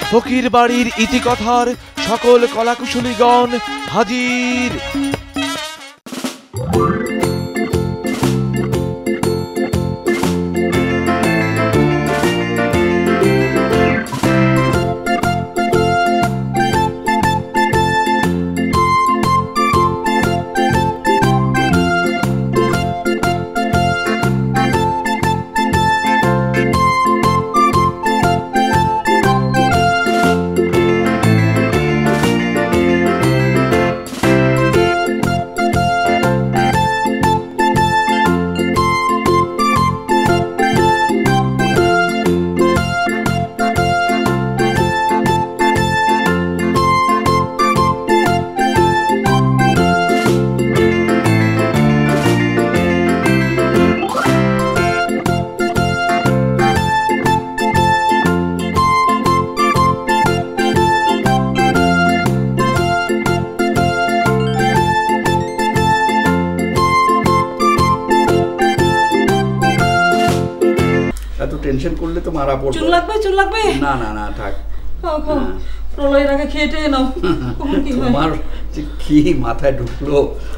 ফকির বাড়ির ইতিকথার সকল কলাকুশলীগণ হাজির। টেনশন করলে তো মারা পড়বে। চুল লাগবে না না না থাক, প্রলয়ের আগে খেটে নাও। তোমার কি মাথায় ঢুকলো?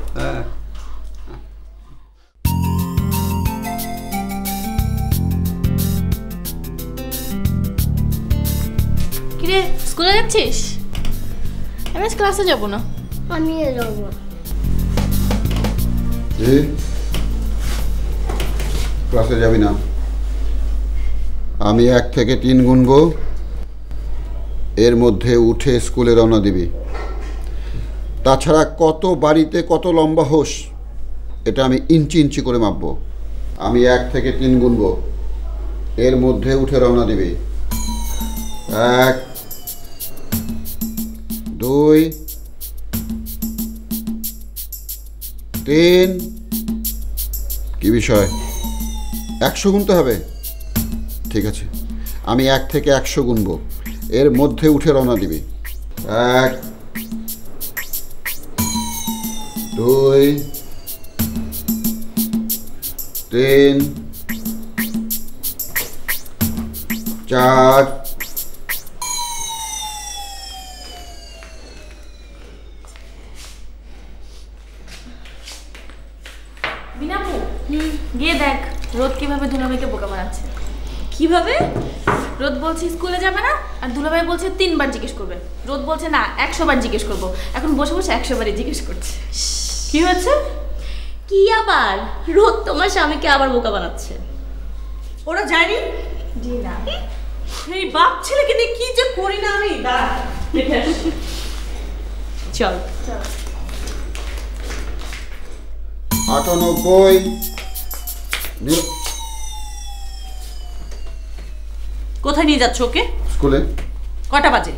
কিরে স্কুলে যাচ্ছিস? আমি আজ ক্লাসে যাব না। আমি যাব। ক্লাসে যাবি না? আমি 1 থেকে 3 গুনবো, এর মধ্যে উঠে স্কুলে রওনা দিবি। তাছাড়া কত বাড়িতে কত লম্বা হোস এটা আমি ইঞ্চি ইঞ্চি করে মাপবো। আমি 1 থেকে 3 গুনবো, এর মধ্যে উঠে রওনা দিবি। 1 2 3। কি বিষয়? 100 গুনতে হবে? ঠিক আছে, আমি 1 থেকে 100 গুনবো, এর মধ্যে উঠে রওনা দিবি। 1 2 3 4। বিনাপু গিয়ে দেখ রোদ কিভাবে দুলাভাইকে বোকা বানাচ্ছে। কিভাবে? রোদ বলছে স্কুলে যাবে না, আর দুলাভাই বলছে 3 বার জিজ্ঞেস করবে। রোদ বলছে না 100 বার জিজ্ঞেস করবো। এখন বসে বসে 100 বারই জিজ্ঞেস করছে। কি হয়েছে? কি আবার? রোদ তোমার স্বামীকে আবার বোকা বানাচ্ছে। ওরা যায়নি? জি না। এই বাপ ছেলেকে নিয়ে কি যে করি না আমি। দাঁড়া দেখে আসি। চল 98। কোথায় নিয়ে যাচ্ছ ওকে? স্কুলে। কটা বাজে?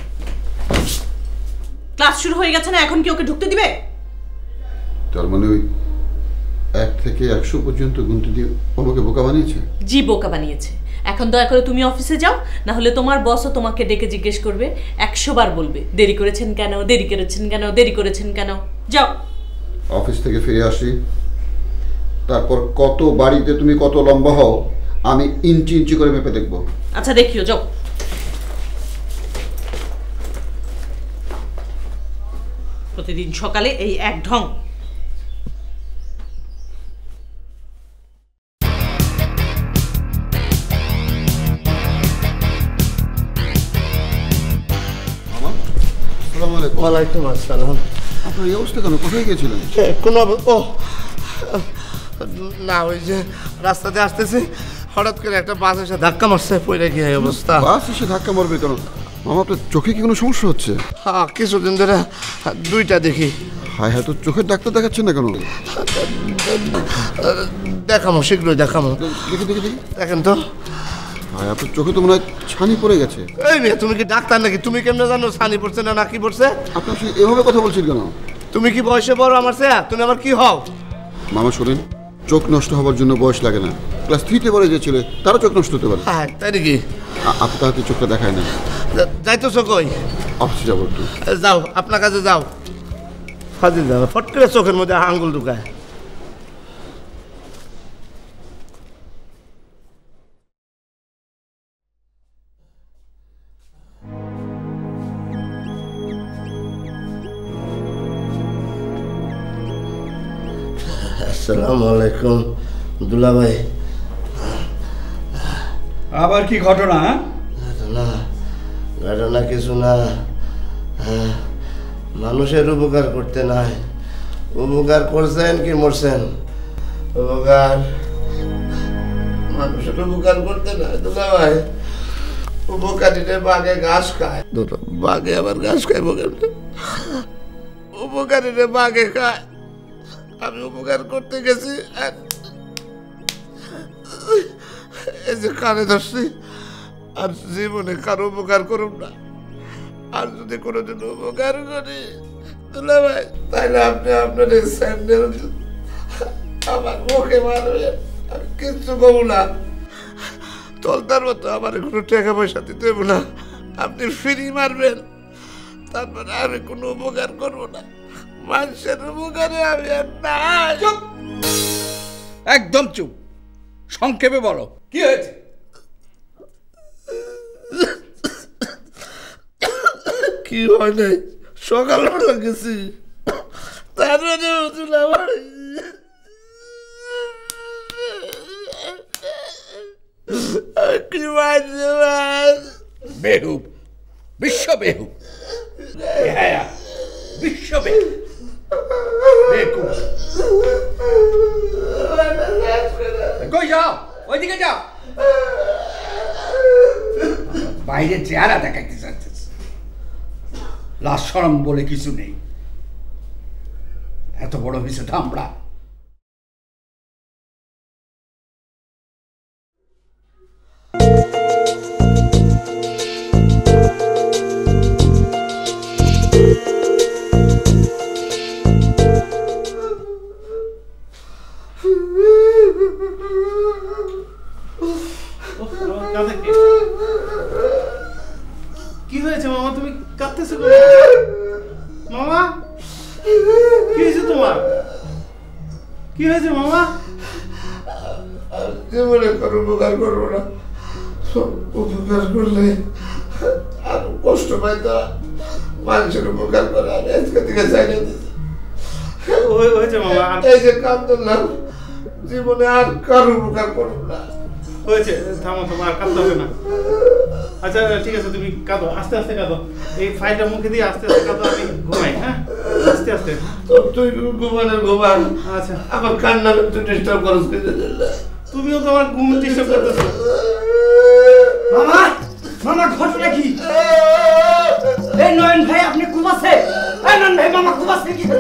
ক্লাস শুরু হয়ে গেছে না, এখন কি ওকে ঢুকতে দিবে? তার মানে ওই 1 থেকে 100 পর্যন্ত গুনতে দিয়ে আমাকে বোকা বানিয়েছে? জি বোকা বানিয়েছে। এখন দয়া করে তুমি অফিসে যাও, না হলে তোমার বসও তোমাকে ডেকে জিজ্ঞেস করবে, 100 বার বলবে দেরি করেছেন কেন, দেরি করেছেন কেন, দেরি করেছেন কেন। যাও। অফিস থেকে ফিরে আসি, তারপর কত বাড়িতে তুমি কত লম্বা হও আমি ইঞ্চি ইঞ্চি করে মেপে দেখবো। আচ্ছা দেখিও, যাও। প্রতিদিন সকালে এই এক ঢং। ওয়ালাইকুম আসসালাম। আপনার এই অবস্থা কেন? কোথায় গিয়েছিলেন? কোনো ও না, ওই যে রাস্তাতে আসতেছি, হঠাৎ করে একটা বাস এসে ধাক্কা মারছে, পড়ে গিয়ে অবস্থা। বাস এসে ধাক্কা মারবে কেন? মামা আপনার চোখে কি কোনো সমস্যা হচ্ছে? হ্যাঁ, কিছুদিন ধরে 2টা দেখি। হায় হায়, তো চোখের ডাক্তার দেখাচ্ছেন না কেন? দেখামো, শীঘ্রই দেখামো। দেখি দেখি দেখি, দেখেন তো। হায়, আপনার চোখে তো মনে হয় ছানি পড়ে গেছে। এই মেয়ে, তুমি কি ডাক্তার নাকি? তুমি কেমনে জানো ছানি পড়ছে না কি পড়ছে? আপনার এভাবে কথা বলছেন কেন? তুমি কি বয়সে বড় আমার চেয়ে? তুমি আমার কি হও? মামা শোনেন, চোখ নষ্ট হওয়ার জন্য বয়স লাগে না। ক্লাস 3-তে পড়ে যে ছেলে তারও চোখ নষ্ট হতে পারে। হ্যাঁ, তাই নাকি? আপনার হাতে চোখটা দেখায় না। যাইতেছো কই? অফিসে যাবো একটু। যাও, আপনার কাছে যাও। ফাজিল যাবে, ফট করে চোখের মধ্যে আঙ্গুল ঢুকায়। আসসালামু আলাইকুম দুলাভাই। আবার কি ঘটনা? ঘটনা ঘটনা কিছু না, মানুষের উপকার করতে নাই। উপকার করছেন কি মরছেন? উপকার মানুষের উপকার করতে নাই দুলাভাই। উপকারীরা বাঘে ঘাস খায়, বাঘে আবার ঘাস খাইব কেমন? উপকারীরা বাঘে খায়, আমি উপকার করতে গেছি আর এই যে কানে ধরছি। আর জীবনে কারো উপকার করুন না, আর যদি কোনোদিন উপকার করি দুলাভাই তাহলে আপনি আপনার এই স্যান্ডেল আমার মুখে মারবেন, আমি কিচ্ছু বলবো না। তলতার মতো আমার কোনো টাকা পয়সা দিতে হইব না, আপনি ফ্রি মারবেন, তারপরে আমি কোনো উপকার করবো না। মানুষের উপকারে আমি আর নাই। চুপ, একদম চুপ, সংক্ষেপে বলো কি হয়েছে? কি হয় নাই, সকালবেলা গেছি, তারপরে কি বেহুব, বিশ্ব বেহুব, হ্যাঁ বিশ্ব বেহুব, বেকুব। কই যাও? ওইদিকে যাও। বাইরে চেহারা দেখাইতে চাচ্ছিস, লাজ শরম বলে কিছু নেই। এত বড় হয়েছে ধামড়া। কি হয়েছে মামা, তুমি কাঁদতেছো কেন? মামা কি হয়েছে তোমার? কি হয়েছে মামা? জীবনে কারো উপকার করবো না, উপকার করলে আর কষ্ট পাই তা মানুষের উপকার করে আমি আজকে থেকে চাইলে দিচ্ছি। হয়েছে মামা, এই যে কাম ধরলাম, জীবনে আর কারো উপকার করবো না। হয়েছে, থামো তোমার আর কাঁদতে হবে না। আচ্ছা ঠিক আছে, তুমি কাঁদো, আস্তে আস্তে কাঁদো, এই ফাইলটা মুখে দিয়ে আস্তে আস্তে কাঁদো, আমি ঘুমাই। হ্যাঁ আস্তে আস্তে। তো তুই ঘুমানোর ঘুমান, আচ্ছা আমার কান্না তুই ডিস্টার্ব করস। তুমিও তো আমার ঘুম ডিস্টার্ব করতেছো। মামা মামা ঘটনা কি? এই নয়ন ভাই আপনি ঘুমাচ্ছে? এই নয়ন ভাই মামা ঘুমাচ্ছে কি?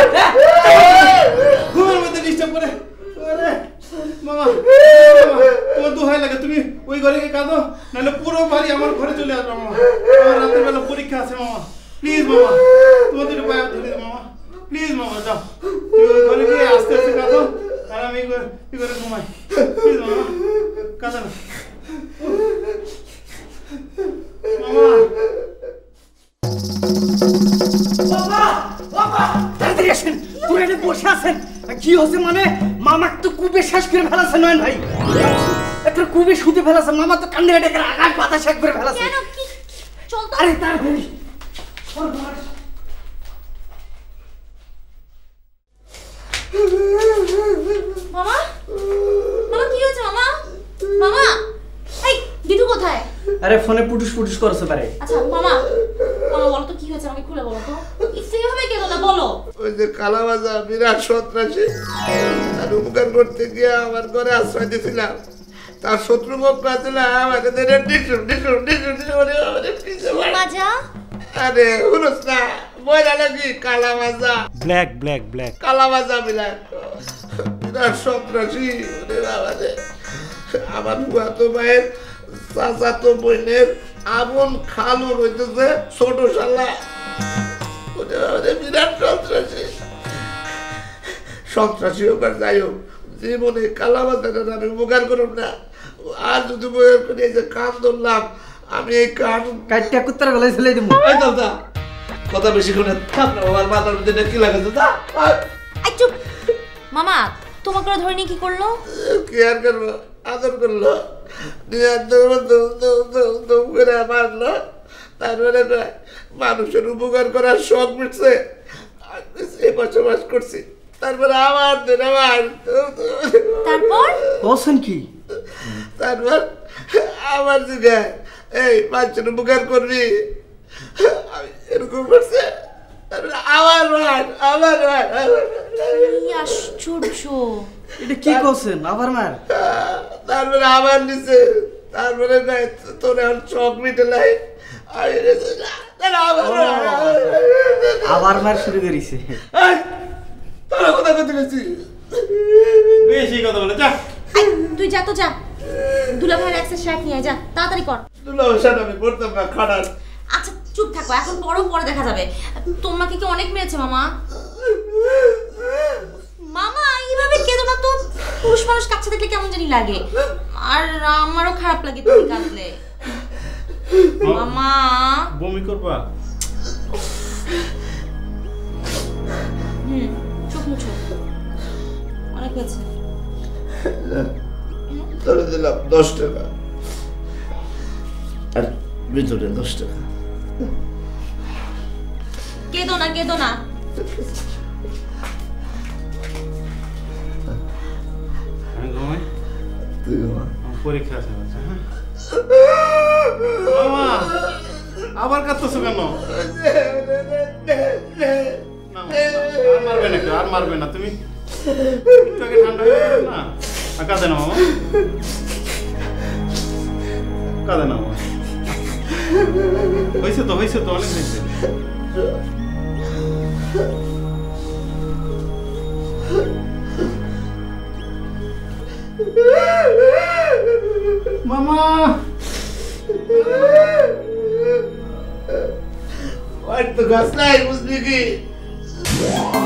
ঘুমের মধ্যে ডিস্টার্ব করে। মামা তোমার দোহাই লাগে, তুমি ওই ঘরে গিয়ে কাঁদো, নাহলে পুরো বাড়ি আমার ঘরে চলে আসবে। মামা আমার রাতের বেলা পরীক্ষা আছে মামা, প্লিজ মামা তোমার দুটো পায়ে ধরে দাও মামা, প্লিজ মামা যাও, তুমি ওই ঘরে গিয়ে আস্তে আস্তে কাঁদো, আর আমি এই ঘরে ঘুমাই। প্লিজ মামা কাঁদো না মামা। বাবা বাবা তাড়াতাড়ি আসেন, পুরো এনে বসে আছেন। কি হচ্ছে মানে? মামাকে তো কুবে শেষ করে ফেলাছে নয়ন ভাই, একটা কুবে শুতে ফেলাছে। মামা তো কান্দে ডেকে আগার পাতা শেষ করে ফেলাছে। কেন কি চল তো। আরে তাড়াতাড়ি মামা মামা কি হয়েছে মামা? মামা এই দিদু কোথায়? আরে ফোনে পুটুস পুটুস করছে পারে। আচ্ছা মামা মামা বলো তো কি হয়েছে, আমাকে খুলে বলো তো। সেভাবে কেন না বলো। ওই যে কালাবাজা বিরাট সন্ত্রাসী, তার উপকার করতে গিয়ে আমার ঘরে আশ্রয় দিয়েছিলাম, তার শত্রু বকরা ছিল আমাকে ধরে মাজা আরে হুলস না বইলা নাকি কালাবাজা, ব্ল্যাক ব্ল্যাক ব্ল্যাক কালাবাজা বিরাট সন্ত্রাসী। আমার ফুয়াতো ভাইয়ের চাচাতো বোনের আপন খালু রইতেছে ছোট শালা, বিরাট সন্ত্রাসী। সন্ত্রাসী হোক আর যাই হোক, জীবনে কালাবাজারের আমি উপকার করুন না। আর যদি উপকার করি, এই যে কান ধরলাম, আমি এই কান কাটটা কুত্তার গলায় ঝুলাই দেবো। এই দাদা কথা বেশি করে থাক না, আমার মাথার মধ্যে কি লাগে দাদা? এই চুপ। মামা তোমাকে ওরা ধরে নিয়ে কি করলো? কি আর করবো, আদর করলো, দম করে মারলো, তারপরে মানুষের উপকার করার শখ মিটছে, বসবাস করছি। তারপরে আবার দেন আবার, তারপর বলছেন কি? তারপর আবার জিজ্ঞাসা এই বাচ্চার উপকার করবি, আমি এরকম করছে, তারপরে আবার মার আবার মার। কি আশ্চর্য! এটা কি করছেন আবার মার? তারপরে আবার নিছে, তারপরে নাই তোর এখন চোখ মিটে নাই, আবার মার শুরু করেছে। তোরা কোথায় করতে গেছি? বেশি কথা বলে যা। এই, তুই যা তো যা, দুলাভাইয়ের অ্যাক্সেস শার্ট নিয়ে আয়, যা তাড়াতাড়ি কর। দুলাভাই আমি পড়তাম না, খাটার। আচ্ছা চুপ থাকো, এখন পরও পরে দেখা যাবে। তোমাকে কি অনেক মেরেছে মামা? মামা এইভাবে কেঁদো না তো, পুরুষ মানুষ কাছে দেখলে কেমন জানি লাগে, আর আমারও খারাপ লাগে তুমি কাঁদলে। মামা বমি করবা? চোখ মুছো, অনেক হয়েছে। তোরে দিলাম 10 টাকা, আর ভিতরে 10 টাকা। কেঁদো না কেঁদো না। আমি ঘুমাই, তুই ঘুমা। আমার পরীক্ষা আছে। মামা আবার কাঁদতেছো কেন? না, আর মারবে না, আর মারবে না, তুমি একটু আগে ঠান্ডা হয়ে গেল না। কাঁদে না মামা, কাঁদে না মামা। হয়েছে তো, হয়েছে তো, অনেক হয়েছে। মামা আর তো গাছ নাই, বুঝবি কি?